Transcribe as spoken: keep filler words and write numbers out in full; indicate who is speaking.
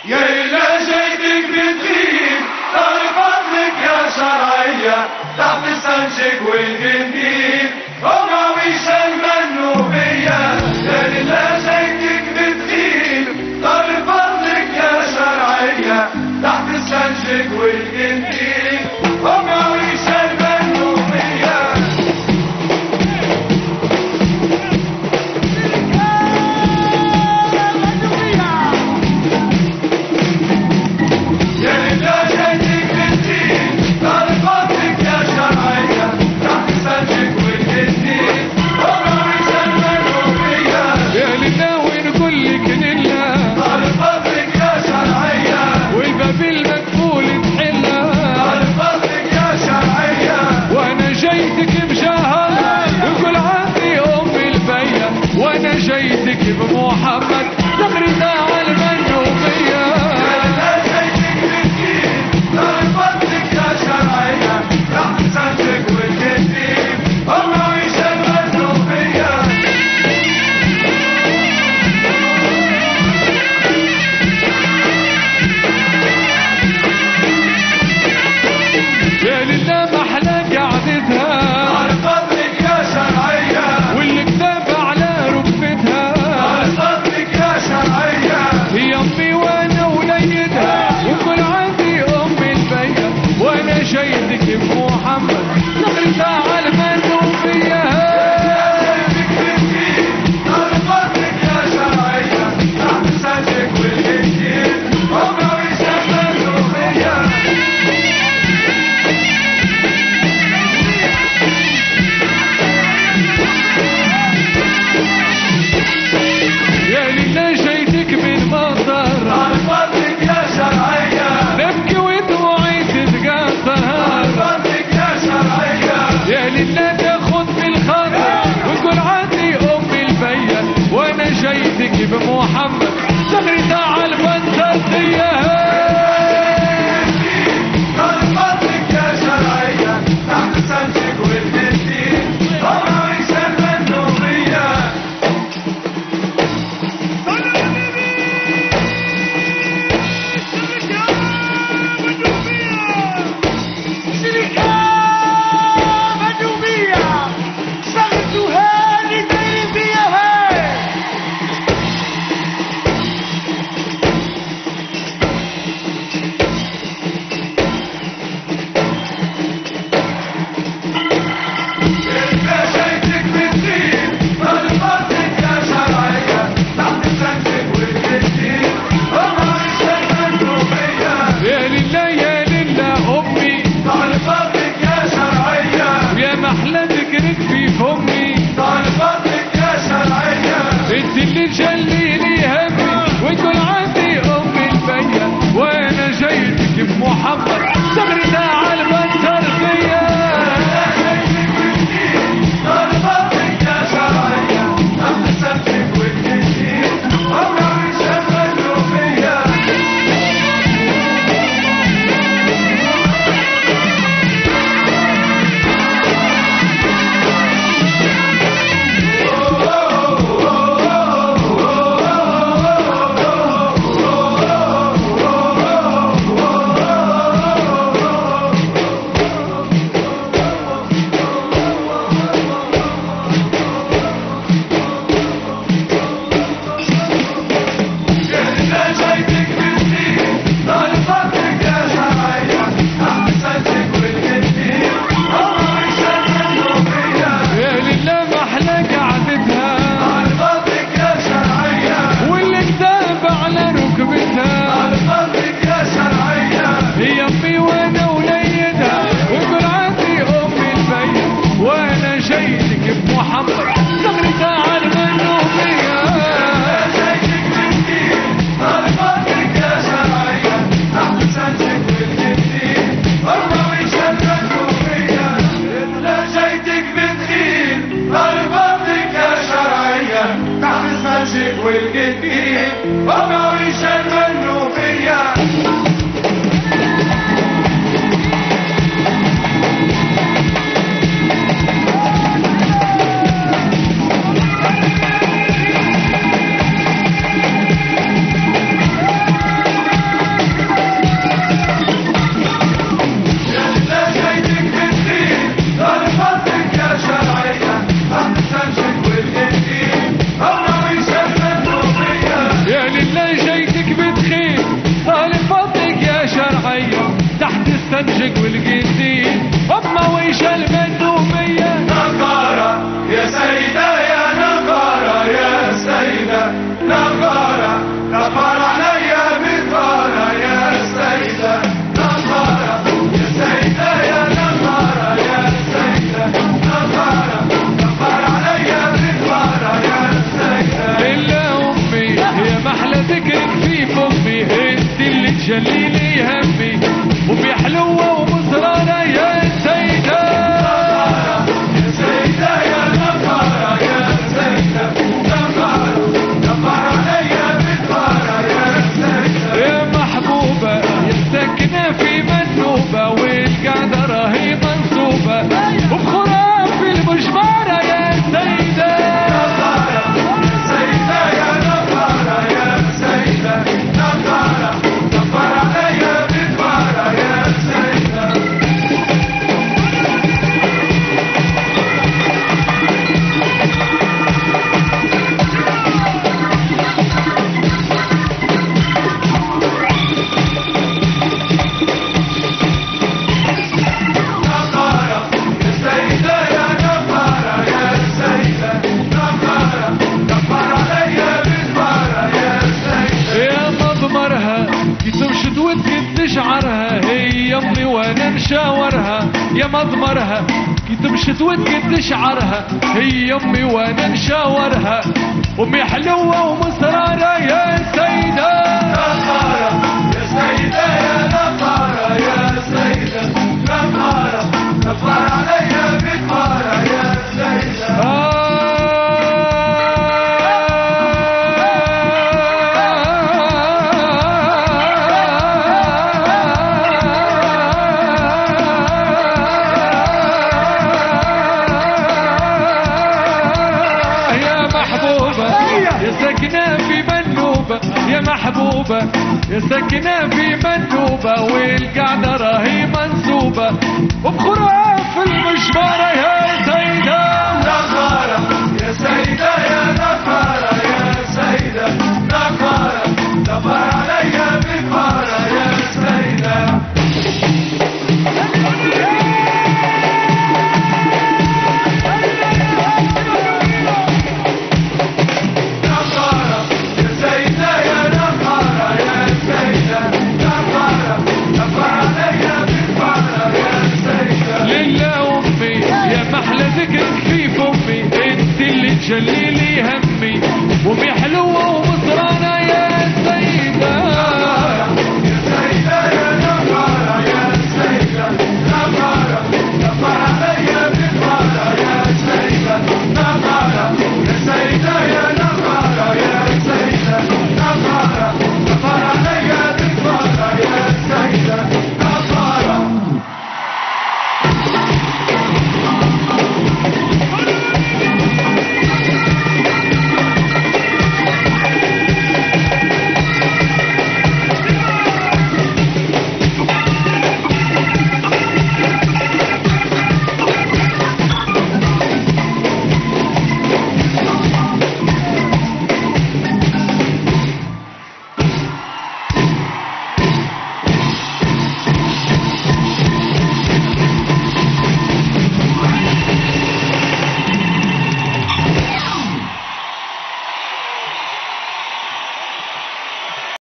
Speaker 1: يا إلى جيتك بالدين دار فضلك يا شرعية تحت سنجك والجندين وقوي شلب النوبية يا إلى جيتك بالدين دار فضلك يا شرعية تحت سنجك والجندين وقوي شلب النوبية
Speaker 2: جيتك بمحمد تغرد على المنوبية
Speaker 1: يا جيتك بالدين دار فضلك يا شرعية تحت سنجك والجندين الله يشلب النوبية
Speaker 2: يا لله محلى قعدتها
Speaker 1: دار فضلك يا شرعية
Speaker 2: واللي كتاب على ركبتها
Speaker 1: دار فضلك يا شرعية
Speaker 2: هي امي وانا وليدها وكل عندي ام البيت وانا جيتك بمحمد تغرد على المنوبية
Speaker 1: دار فضلك يا شرعية تحت سنجك والجندين الله يشلب النوبية
Speaker 2: يا لله جيتك بالمطر
Speaker 1: دار فضلك يا شرعية
Speaker 2: نبكي ودموعي تتقطر
Speaker 1: دار فضلك يا شرعية
Speaker 2: يا لله تاخد بالخاطر وتقول عندي ام البيت وانا جيتك بمحمد تغرد على البندردية
Speaker 1: دار فضلك يا شرعية تحت سنجك والجندين الله يشلب النوبية
Speaker 2: المنجق والقنديل أما ويش المنوبية
Speaker 1: نقارة يا سيدة يا نقارة يا سيدة نقارة نقار عليا بطارة يا سيدة نقارة يا سيدة يا نقارة يا سيدة نقارة نقار عليا بطارة يا سيدة.
Speaker 2: إلا أمي يا محلى ذكرك في فمي انت اللي تجليلي همي وفي حلوة ومصرانة يا سيدة
Speaker 1: نقارة يا سيدة يا نقارة يا سيدة نقارة نقار عليا بطارة يا سيدة.
Speaker 2: يا محبوبة يا ساكنة في منوبة والقعدة راهي منصوبة وبخراف المجبرة يا سيدة
Speaker 1: نقارة يا سيدة يا نقارة يا سيدة نقارة نقار عليا بطارة يا سيدة. نقارة يا سيدة يا نقارة يا سيدة نقارة نقار عليا بطارة يا سيدة.
Speaker 2: يا مضمرها يتمشد وتقد شعرها هي امي وانا نشاورها يا مضمرها يتمشد وتقد شعرها هي امي وانا نشاورها امي حلوه ومصراره يا سيده
Speaker 1: نقارة يا سيدة يا نقارة يا سيدة نقارة نقار عليا بطارة يا سيدة.
Speaker 2: يا ساكنة في منوبة يا محبوبة يا ساكنة في منوبة والقعدة راهي منصوبة وبخراف المشوارة يا سيدة
Speaker 1: نقارة يا سيدة يا نقارة